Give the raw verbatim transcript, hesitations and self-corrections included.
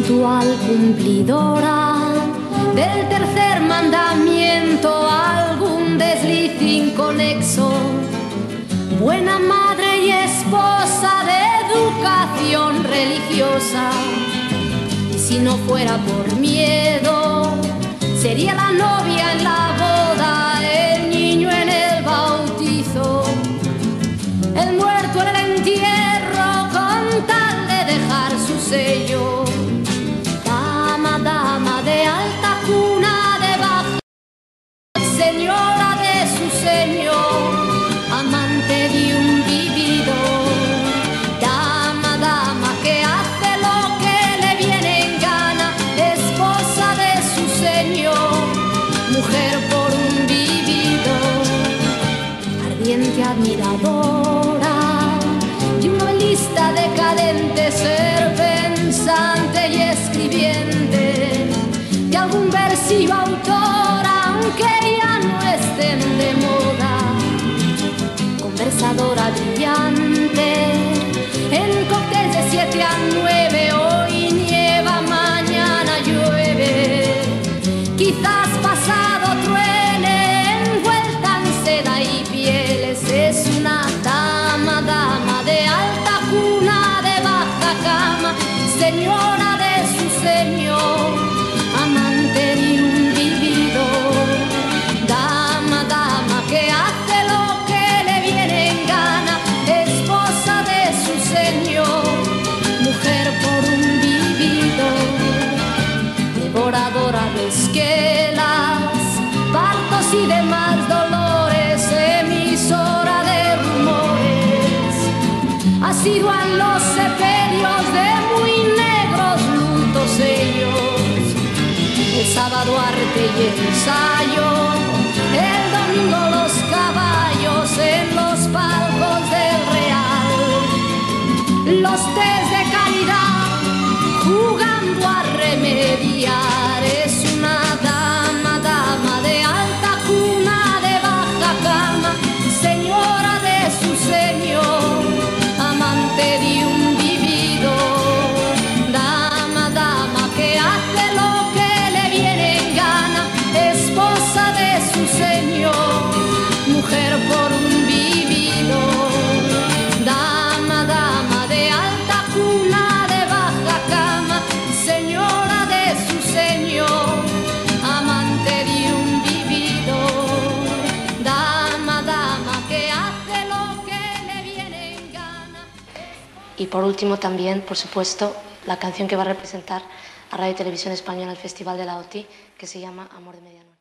puntual cumplidora del tercer mandamiento, algún desliz inconexo, buena madre y esposa de educación religiosa. Y si no fuera por miedo, sería la novia en la boda, el niño en el bautizo, el muerto en el entierro, con tal de dejar su sello. Dama, dama de alta cuna, de baja, señora de su señor, amante de un vivido. Dama, dama que hace lo que le viene en gana, esposa de su señor, mujer por un vivido, ardiente admiradora de una novelista decadente, ser pensante y escribiente de algún versivo autor, aunque ya no estén de moda, conversadora brillante en cócteles de siete a nueve, hoy nieva, mañana llueve, quizás pasado truene, envuelta en seda y pieles. Es una dama, dama de alta cuna, de baja cama, señora de su señor, amante de un vivido. Dama, dama que hace lo que le viene en gana, esposa de su señor, mujer por un vivido, devoradora de esquelas, partos y demás dolores, emisora de rumores, asidua en los sepelios de muy negros lutos ellos, el sábado arte y ensayo, el domingo los caballos en los palcos del Real, los tés de caridad jugando a remediar. Es una dama, dama de alta cuna, de baja cama, señora de su señor, amante de un vivido. Dama, dama que hace lo que le viene en gana, esposa de su señor, mujer por un vivido. Dama, dama de alta cuna, de baja cama, señora de su señor, amante de un vivido. Dama, dama que hace lo que le viene en gana. Y por último también, por supuesto, la canción que va a representar a Radio y Televisión Española en el Festival de la O T I, que se llama Amor de Medianoche.